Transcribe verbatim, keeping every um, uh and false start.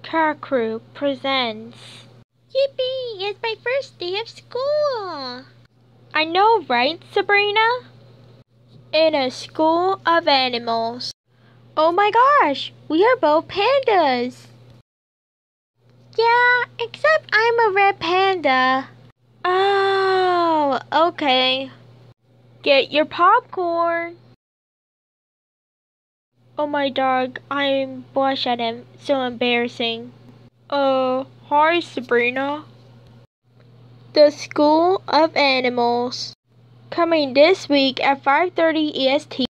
Car Crew presents. Yippee! It's my first day of school! I know, right, Sabrina? In a school of animals. Oh my gosh, we are both pandas! Yeah, except I'm a red panda. Oh, okay. Get your popcorn. Oh my dog, I'm blush at him. So embarrassing. Uh, hi Sabrina. The School of Animals. Coming this week at five thirty E S T.